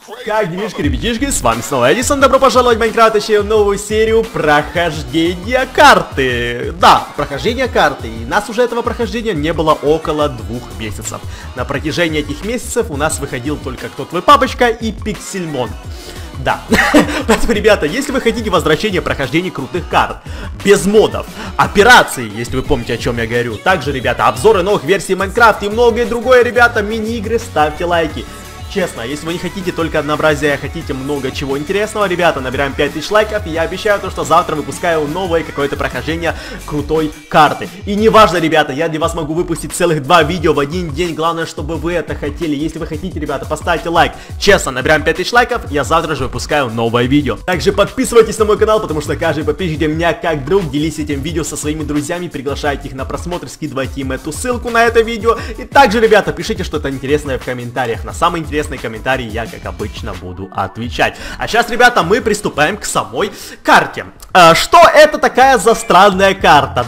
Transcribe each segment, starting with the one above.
Как делишки, ребятишки, с вами снова Эдисон, добро пожаловать в Майнкрафт, точнее, в новую серию прохождения карты. Да, прохождение карты, и нас уже этого прохождения не было около 2 месяцев. На протяжении этих месяцев у нас выходил только Кто Твой Папочка и Пиксельмон. Да, поэтому, ребята, если вы хотите возвращения прохождения крутых карт, без модов, операций, если вы помните, о чем я говорю, также, ребята, обзоры новых версий Майнкрафта и многое другое, ребята, мини-игры, ставьте лайки. Честно, если вы не хотите только однообразия, а хотите много чего интересного, ребята, набираем 5000 лайков, и я обещаю то, что завтра выпускаю новое какое-то прохождение крутой карты. И неважно, ребята, я для вас могу выпустить целых 2 видео в один день, главное, чтобы вы это хотели. Если вы хотите, ребята, поставьте лайк. Честно, набираем 5000 лайков, я завтра же выпускаю новое видео. Также подписывайтесь на мой канал, потому что каждый подписчик меня как друг, делитесь этим видео со своими друзьями, приглашайте их на просмотр, скидывайте им эту ссылку на это видео. И также, ребята, пишите что-то интересное в комментариях. На самые интересные комментарии я, как обычно, буду отвечать. А сейчас, ребята, мы приступаем к самой карте. Что это такая за странная карта?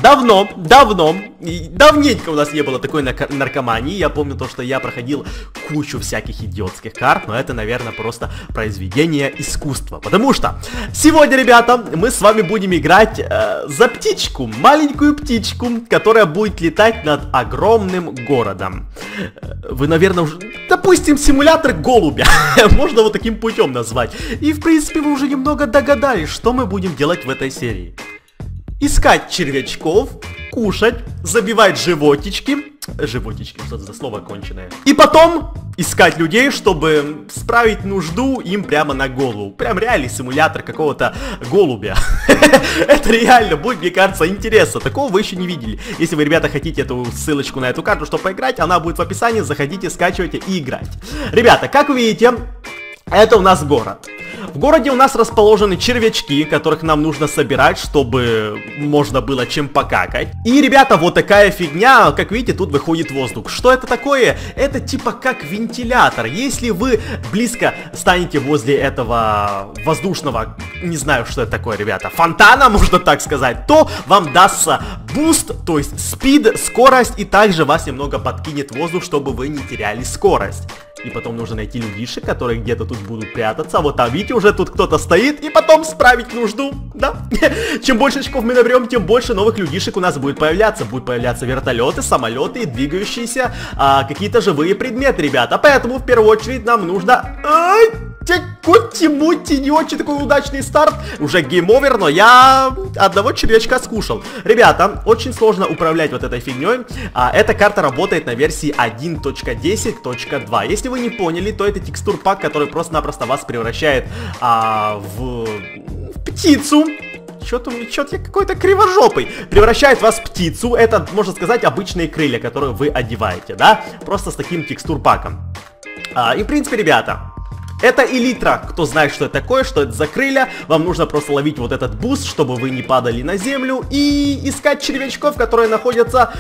Давненько у нас не было такой наркомании. Я помню то, что я проходил кучу всяких идиотских карт, но это, наверное, просто произведение искусства. Потому что сегодня, ребята, мы с вами будем играть за птичку, маленькую птичку, которая будет летать над огромным городом. Вы, наверное, уже... Допустим, симулятор голубя. Можно вот таким путем назвать. И, в принципе, вы уже немного догадались, что мы будем делать в этой серии. Искать червячков, кушать, забивать животички. Животички, что это за слово конченое. И потом искать людей, чтобы справить нужду им прямо на голову. Прям реальный симулятор какого-то голубя. Это реально будет, мне кажется, интересно. Такого вы еще не видели. Если вы, ребята, хотите эту ссылочку на эту карту, чтобы поиграть, она будет в описании. Заходите, скачивайте и играть. Ребята, как вы видите, это у нас город. В городе у нас расположены червячки, которых нам нужно собирать, чтобы можно было чем покакать. И, ребята, вот такая фигня, как видите, тут выходит воздух. Что это такое? Это типа как вентилятор. Если вы близко станете возле этого воздушного, не знаю, что это такое, ребята, фонтана, можно так сказать, то вам дастся буст, то есть спид, скорость, и также вас немного подкинет воздух, чтобы вы не теряли скорость. И потом нужно найти людишек, которые где-то тут будут прятаться. Вот там, видите, уже тут кто-то стоит. И потом справить нужду, да? Чем больше очков мы наберем, тем больше новых людишек у нас будет появляться. Будут появляться вертолеты, самолеты и двигающиеся какие-то живые предметы, ребята. Поэтому в первую очередь нам нужно... Кути-мути, не очень такой удачный старт. Уже гейм-овер, но я одного червячка скушал. Ребята, очень сложно управлять вот этой фигней. Эта карта работает на версии 1.10.2. Если вы не поняли, то это текстур-пак, который просто-напросто вас превращает в птицу. Что-то я какой-то кривожопый. Превращает вас в птицу. Это, можно сказать, обычные крылья, которые вы одеваете, да? Просто с таким текстур-паком. И, в принципе, ребята... Это элитра, кто знает, что это такое, что это за крылья. Вам нужно просто ловить вот этот буст, чтобы вы не падали на землю. И искать червячков, которые находятся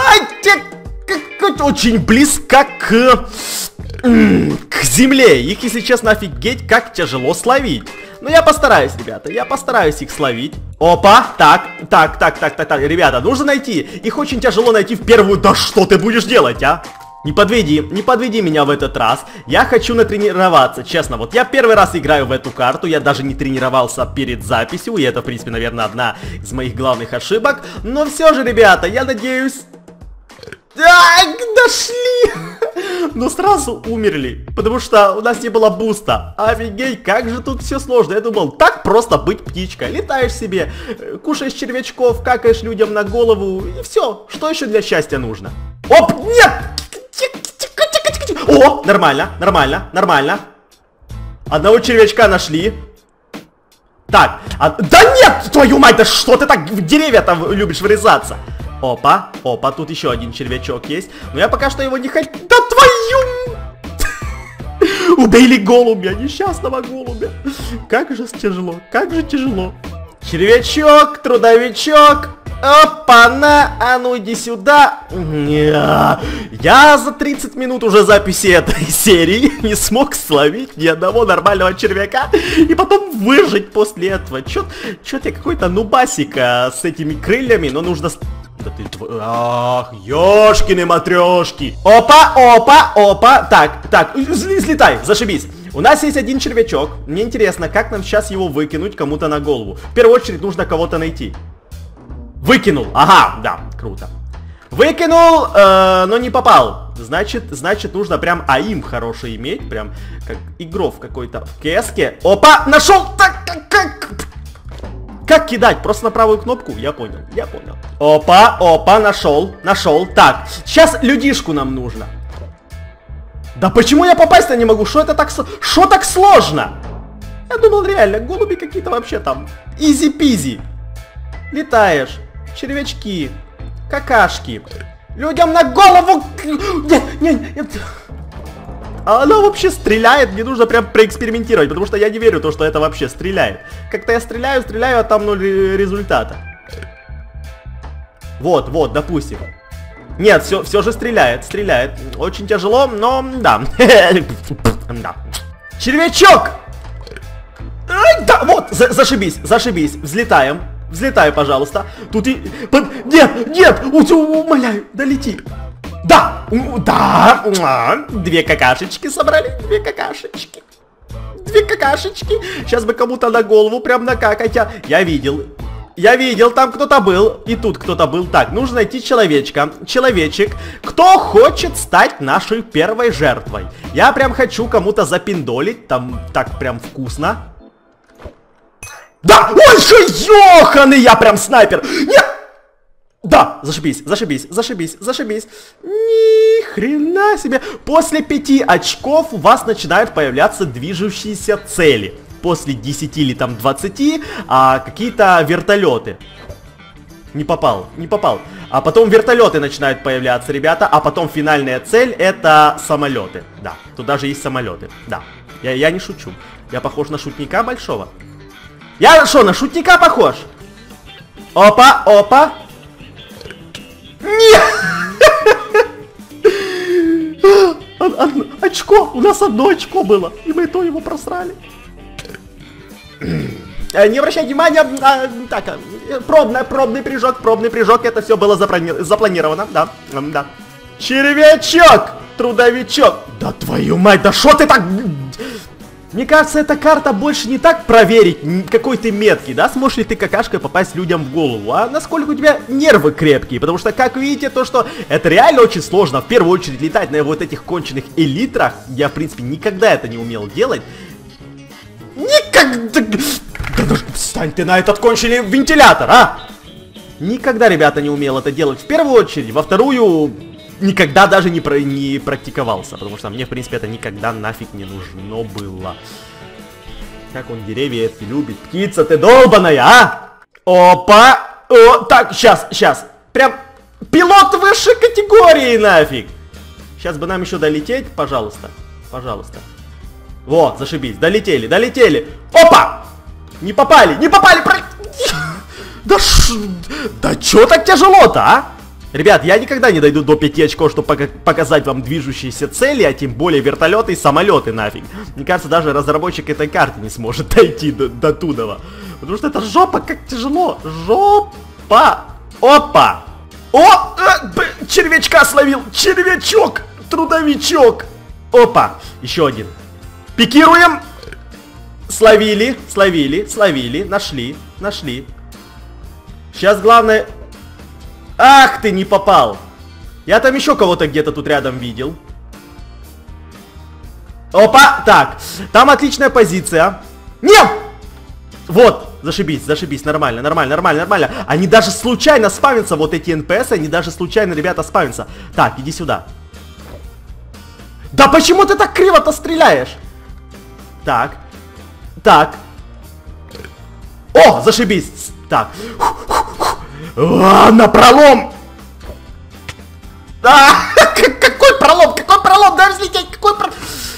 очень близко к земле. Их, если честно, офигеть, как тяжело словить. Но я постараюсь, ребята, я постараюсь их словить. Опа, так, ребята, нужно найти. Их очень тяжело найти в первую... Да что ты будешь делать, а? Не подведи меня в этот раз. Я хочу натренироваться, честно. Вот я первый раз играю в эту карту. Я даже не тренировался перед записью. И это, в принципе, наверное, одна из моих главных ошибок. Но все же, ребята, я надеюсь... Так, дошли! Но сразу умерли, потому что у нас не было буста. Офигеть, как же тут все сложно. Я думал, так просто быть птичкой. Летаешь себе, кушаешь червячков, какаешь людям на голову. И все, что еще для счастья нужно? Оп, нет! О, нормально. Одного червячка нашли. Так, да нет, твою мать, да что ты так в деревья там любишь врезаться? Опа, тут еще один червячок есть. Но я пока что его не хочу. Да твою... Убили голубя, несчастного голубя. Как же тяжело. Червячок, трудовичок. Опа-на, а ну иди сюда. Я за 30 минут уже записи этой серии не смог словить ни одного нормального червяка и потом выжить после этого. Чё-то я какой-то нубасик с этими крыльями, но нужно... Да ты... Ах, ёшкины матрешки. Опа. Так, взлетай, зашибись. У нас есть один червячок. Мне интересно, как нам сейчас его выкинуть кому-то на голову. В первую очередь нужно кого-то найти. Выкинул. Ага, да, круто. Выкинул, но не попал. Значит, нужно прям аим хороший иметь. Прям как игров какой-то в КС-ке. Опа, нашел! Так, как кидать? Просто на правую кнопку? Я понял. Опа, нашел. Так, сейчас людишку нам нужно. Да почему я попасть-то не могу? Что так сложно? Я думал, реально, голуби какие-то вообще там. Изи-пизи. Летаешь. Червячки. Какашки. Людям на голову. Нет. Она вообще стреляет. Мне нужно прям проэкспериментировать, потому что я не верю в то, что это вообще стреляет. Как-то я стреляю, а там 0 результата. Вот, допустим. Нет, все же стреляет. Очень тяжело, но да. Червячок! Ай, да, вот, зашибись. Взлетай, пожалуйста. Тут и... Нет, умоляю, долети. Да, 2 какашечки собрали, 2 какашечки. Сейчас бы кому-то на голову прям накакать. Я видел, там кто-то был, и тут кто-то был. Так, нужно найти человечек, кто хочет стать нашей первой жертвой. Я прям хочу кому-то запиндолить, там так прям вкусно. Да, ой, что ёханый, я прям снайпер. Нет! Да, зашибись. Ни хрена себе. После 5 очков у вас начинают появляться движущиеся цели. После 10 или там 20 какие-то вертолеты. Не попал. А потом вертолеты начинают появляться, ребята. А потом финальная цель это самолеты. Да, тут даже есть самолеты. Да, я не шучу. Я похож на шутника большого. Я что, на шутника похож? Опа. Нет! Очко! У нас 1 очко было. И мы то его просрали. Не обращай внимания. Так, пробный прыжок. Это все было запланировано. Да. Червячок! Трудовичок! Да твою мать, да что ты так... Мне кажется, эта карта больше не так проверить, какой ты меткий, да, сможешь ли ты какашкой попасть людям в голову, а насколько у тебя нервы крепкие, потому что, как видите, то, что это реально очень сложно, в первую очередь летать на вот этих конченых элитрах, я, в принципе, никогда это не умел делать. Никогда! Да встань ты на этот конченый вентилятор, а! Никогда, ребята, не умел это делать в первую очередь, во вторую... Никогда даже не практиковался, потому что мне, в принципе, это никогда нафиг не нужно было. Как он деревья эти любит. Птица ты долбаная, а? Опа! О, так, сейчас. Прям пилот высшей категории нафиг. Сейчас бы нам еще долететь, пожалуйста. Вот, зашибись, долетели. Опа! Не попали. Да чё так тяжело-то, а? Ребят, я никогда не дойду до 5 очков, чтобы показать вам движущиеся цели, а тем более вертолеты и самолеты нафиг. Мне кажется, даже разработчик этой карты не сможет дойти до туда. Потому что это жопа, как тяжело. Жопа. Опа. Червячка словил. Червячок. Трудовичок. Опа. Еще один. Пикируем. Словили. Нашли. Сейчас главное... Ах ты, не попал. Я там еще кого-то где-то тут рядом видел. Опа, так. Там отличная позиция. Нет! Вот, зашибись, нормально. Они даже случайно спавнятся, вот эти НПС, они даже случайно, ребята, спавнятся. Так, иди сюда. Да почему ты так криво-то стреляешь? Так. О, зашибись. Так. На пролом! Какой пролом? Дай взлететь, какой пролом?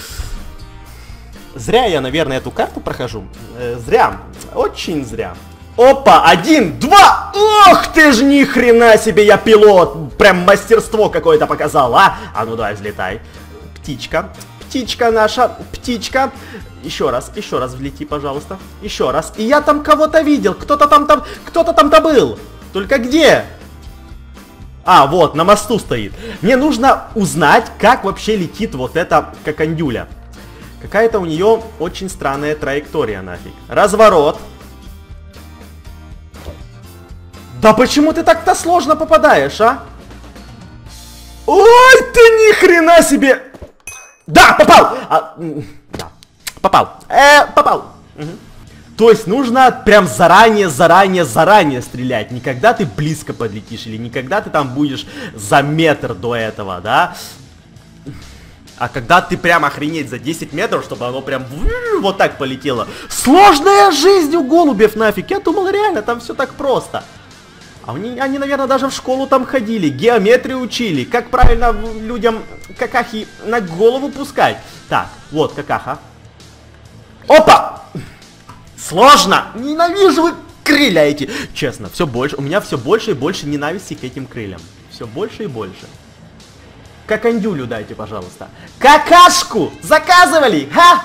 Зря я, наверное, эту карту прохожу. Зря. Очень зря. Опа, 1, 2. Ох ты ж, ни хрена себе, я пилот. Прям мастерство какое-то показал, а? А ну давай, взлетай. Птичка наша, птичка. Еще раз взлети, пожалуйста. Еще раз. И я там кого-то видел. Кто-то там-то был. Только где? А, вот, на мосту стоит. Мне нужно узнать, как вообще летит вот эта кокондюля. Какая-то у нее очень странная траектория нафиг. Разворот. Да почему ты так-то сложно попадаешь, а? Ой, ты ни хрена себе! Да, попал! Да, попал. Попал. Угу. То есть нужно прям заранее стрелять. Не когда ты близко подлетишь, или не когда ты там будешь за метр до этого, да? А когда ты прям охренеть за 10 метров, чтобы оно прям вот так полетело. Сложная жизнь у голубев нафиг. Я думал, реально, там все так просто. А они, наверное, даже в школу там ходили, геометрию учили, как правильно людям какахи на голову пускать. Так, вот какаха. Опа! Сложно! Ненавижу вы крылья эти! Честно, все больше, у меня все больше и больше ненависти к этим крыльям. Все больше и больше. Какандюлю дайте, пожалуйста. Какашку! Заказывали! Ха!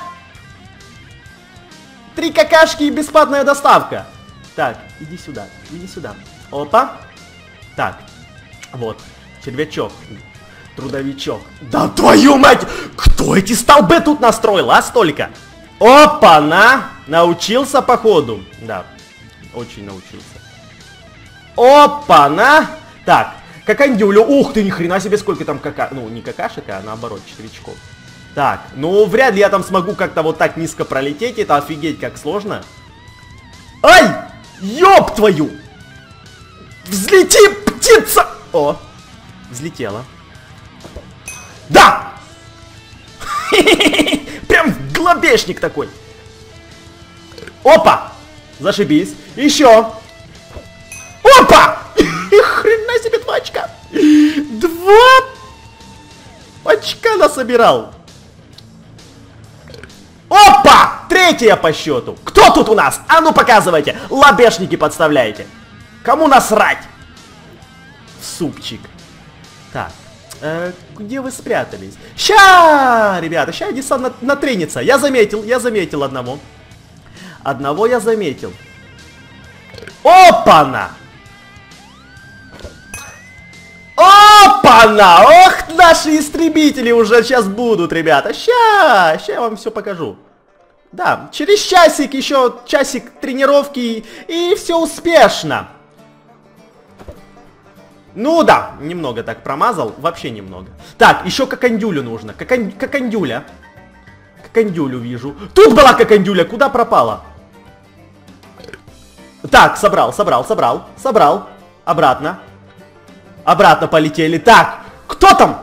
3 какашки и бесплатная доставка. Так, иди сюда, иди сюда. Опа. Так, вот, червячок, трудовичок. Да твою мать! Кто эти столбы тут настроил, а, столько? Опа-на! Научился, походу. Да, очень научился. Опа-на! Так, какандюлю. Ух ты, ни хрена себе, сколько там ну, не какашек, а наоборот, червячков. Так, ну, вряд ли я там смогу как-то вот так низко пролететь. Это офигеть как сложно. Ай! Ёб твою! Взлети, птица! О, взлетела. Да! Прям глобешник такой. Опа! Зашибись. Еще. Опа! Хрена себе 2 очка. 2 очка насобирал. Опа! 3 по счету. Кто тут у нас? А ну показывайте. Лобешники подставляете. Кому насрать? Супчик. Так. Где вы спрятались? Ща, ребята, ща десант натренится. Я заметил одного. Одного я заметил. Опа-на! Опа-на! Ох, наши истребители уже сейчас будут, ребята. Ща я вам все покажу. Да, через часик, еще часик тренировки, и все успешно. Ну да, немного так промазал, вообще немного. Так, еще какандюлю нужно. Какандюля. Какандюлю вижу. Тут была какандюля, куда пропала? Так, собрал. Обратно. Обратно полетели. Так, кто там?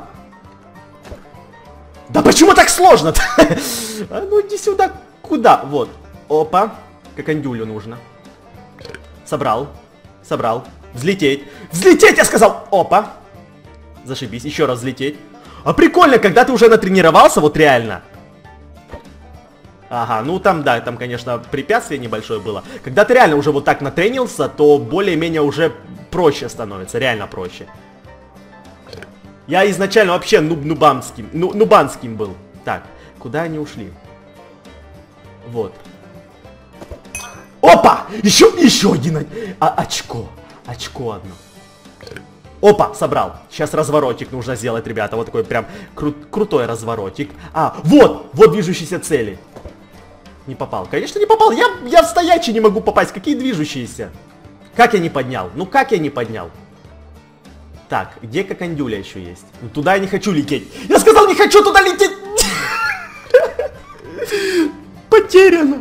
Да почему так сложно-то? А ну иди сюда. Куда? Вот. Опа. Какандюлю нужно. Собрал. Взлететь. Взлететь, я сказал! Опа. Зашибись. Еще раз взлететь. А прикольно, когда ты уже натренировался, вот реально. Ага, ну там, да, там, конечно, препятствие небольшое было. Когда ты реально уже вот так натренился, то более-менее уже проще становится. Реально проще. Я изначально вообще нубанским был. Так, куда они ушли? Вот. Опа! Еще один очко. Очко одно. Опа, собрал. Сейчас разворотик нужно сделать, ребята. Вот такой прям крутой разворотик. А, вот движущиеся цели. Не попал. Конечно, не попал. Я в стоячий не могу попасть. Какие движущиеся? Как я не поднял? Ну как я не поднял? Так, где какандюля еще есть? Ну, туда я не хочу лететь. Я сказал, не хочу туда лететь. Потеряно.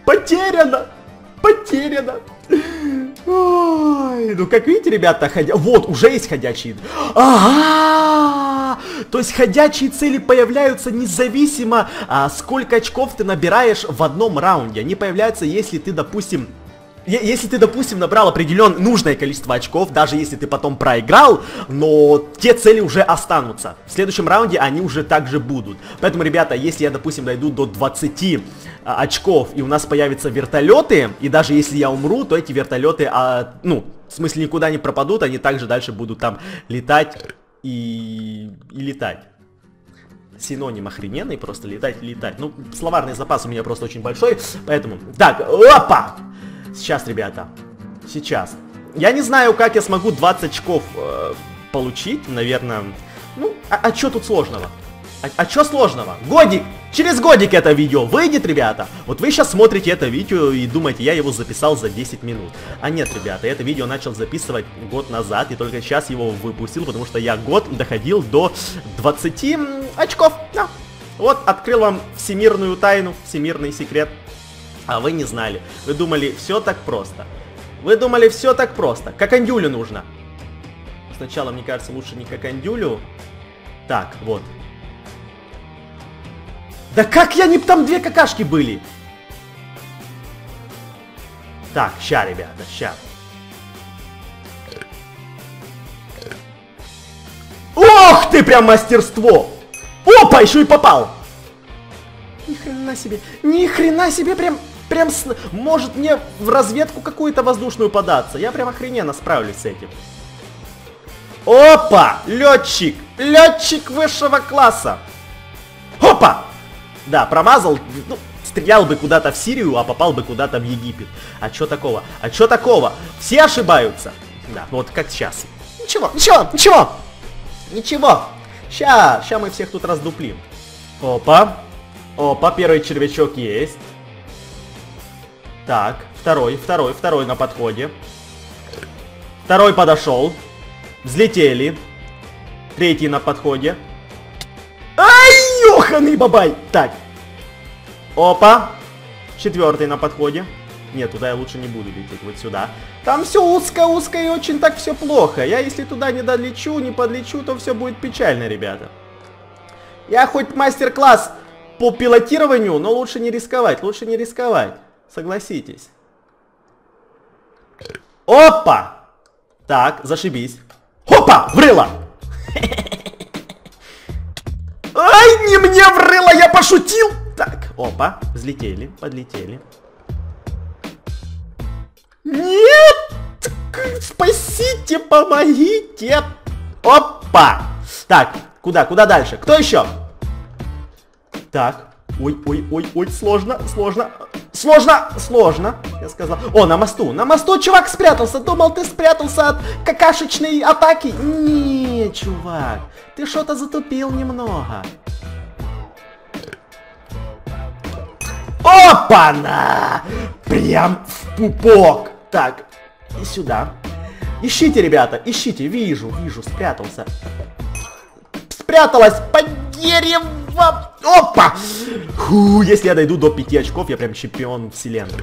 Ой, ну как видите, ребята, вот, уже есть ходячие. Ага! То есть ходячие цели появляются независимо, сколько очков ты набираешь в одном раунде. Они появляются, если ты, допустим, набрал определенное нужное количество очков, даже если ты потом проиграл, но те цели уже останутся. В следующем раунде они уже также будут. Поэтому, ребята, если я, допустим, дойду до 20 очков, и у нас появятся вертолеты, и даже если я умру, то эти вертолеты, ну, в смысле, никуда не пропадут, они также дальше будут там летать и летать. Синоним охрененный, просто летать. Ну, словарный запас у меня просто очень большой, поэтому... Так, опа! Сейчас, ребята, сейчас. Я не знаю, как я смогу 20 очков получить, наверное. Ну, а что тут сложного? А что сложного? Годик! Через годик это видео выйдет, ребята. Вот вы сейчас смотрите это видео и думаете, я его записал за 10 минут. А нет, ребята, это видео начал записывать год назад и только сейчас его выпустил, потому что я год доходил до 20 очков. Да. Вот, открыл вам всемирную тайну, всемирный секрет. А вы не знали. Вы думали, все так просто. Вы думали, все так просто. Кокондюлю нужно. Сначала, мне кажется, лучше не кокондюлю. Так, вот. Да как я не... Там две какашки были. Так, ща, ребята, ща. Ох ты, прям мастерство! Опа, еще и попал! Ни хрена себе, прям... Может мне в разведку какую-то воздушную податься? Я прям охрененно справлюсь с этим. Опа! Летчик! Летчик высшего класса! Опа! Да, промазал, ну, стрелял бы куда-то в Сирию, а попал бы куда-то в Египет. А чё такого? А чё такого? Все ошибаются. Да, вот как сейчас. Ничего, ничего, ничего! Ничего! Ща мы всех тут раздуплим. Опа. Опа, первый червячок есть. Так, второй на подходе. Второй подошел. Взлетели. Третий на подходе. Ай, ёханый бабай! Так. Опа. Четвертый на подходе. Нет, туда я лучше не буду лететь, вот сюда. Там все узко и очень так все плохо. Я если туда не долечу, не подлечу, то все будет печально, ребята. Я хоть мастер-класс по пилотированию, но лучше не рисковать, Согласитесь. Опа! Так, зашибись. Опа! Врыло! Ай, не мне врыло, я пошутил! Так, опа, взлетели, подлетели. Нет! Спасите, помогите! Опа! Так, куда дальше? Кто еще? Так, ой, сложно, я сказал. О, на мосту чувак спрятался. Думал, ты спрятался от какашечной атаки. Не, чувак, ты что-то затупил немного. Опа-на! Прям в пупок. Так, и сюда. Ищите, ребята, ищите. Вижу, спрятался. Спряталась под деревом. Опа! Фу, если я дойду до 5 очков, я прям чемпион вселенной.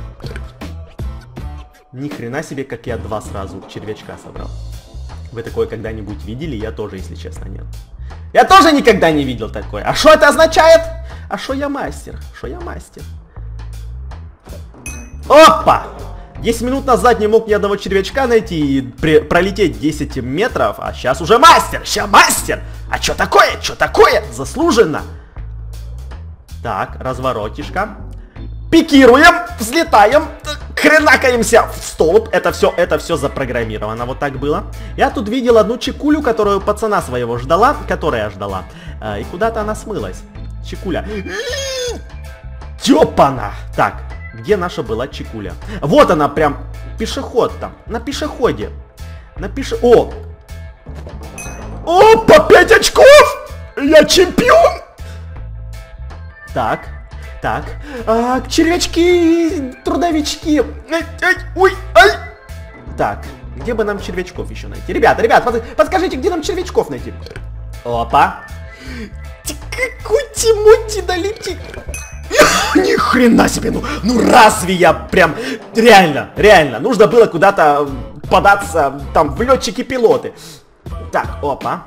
Ни хрена себе, как я 2 сразу червячка собрал. Вы такое когда-нибудь видели? Я тоже, если честно, нет. Я тоже никогда не видел такое. А что это означает? А что я мастер? Опа! 10 минут назад не мог ни одного червячка найти и пролететь 10 метров, а сейчас уже мастер! А что такое? Заслуженно! Так, разворотишка. Пикируем, взлетаем, хренакаемся в столб. Это все запрограммировано, вот так было. Я тут видел одну чекулю, которую пацана своего ждала, и куда-то она смылась. Чекуля. Тёпана! Так, где наша была чекуля? Вот она прям, пешеход там, на пешеходе. О! Опа, 5 очков! Я чемпион! Так. Червячки, трудовички. Ай. Так, где бы нам червячков еще найти? Ребят, подскажите, где нам червячков найти? Опа. Какой Тимути долетит? Ни хрена себе, ну разве я прям... Реально, нужно было куда-то податься, там, в летчики-пилоты. Так, опа.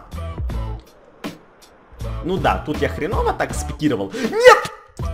Ну да, тут я хреново так спикировал. Нет!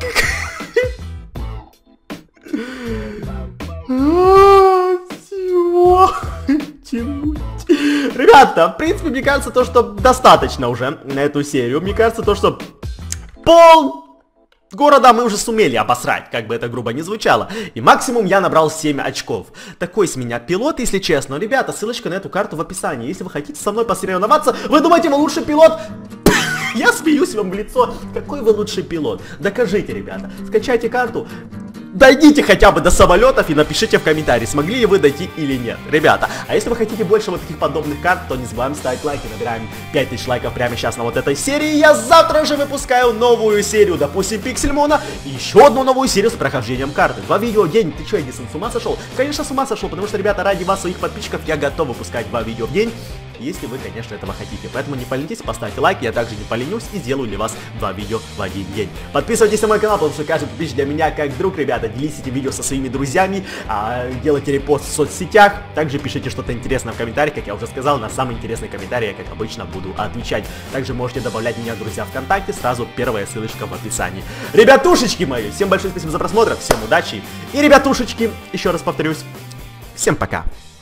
Тянуть. Ребята, в принципе, мне кажется, то, что достаточно уже на эту серию. Мне кажется, то, что пол города мы уже сумели обосрать, как бы это грубо не звучало. И максимум я набрал 7 очков. Такой с меня пилот, если честно. Ребята, ссылочка на эту карту в описании. Если вы хотите со мной посоревноваться, вы думаете, вы лучший пилот? Я смеюсь вам в лицо. Какой вы лучший пилот? Докажите, ребята. Скачайте карту. дойдите хотя бы до самолетов и напишите в комментарии, смогли ли вы дойти или нет. Ребята, а если вы хотите больше вот таких подобных карт, то не забываем ставить лайки. Набираем 5000 лайков прямо сейчас на вот этой серии. Я завтра же выпускаю новую серию, допустим, Пиксельмона, и еще одну новую серию с прохождением карты. 2 видео в день. Ты что, Эдисон, с ума сошел? Конечно, с ума сошел, потому что, ребята, ради вас, своих подписчиков, я готов выпускать 2 видео в день, если вы, конечно, этого хотите. Поэтому не поленитесь, поставьте лайк, я также не поленюсь и сделаю для вас 2 видео в один день. Подписывайтесь на мой канал, потому что каждый подписчик для меня как друг, ребята. Делитесь этим видео со своими друзьями, делайте репост в соцсетях, также пишите что-то интересное в комментариях, как я уже сказал, на самые интересные комментарии я, как обычно, буду отвечать. Также можете добавлять меня в друзья ВКонтакте, сразу первая ссылочка в описании. Ребятушечки мои, всем большое спасибо за просмотр, всем удачи, и, ребятушечки, еще раз повторюсь, всем пока.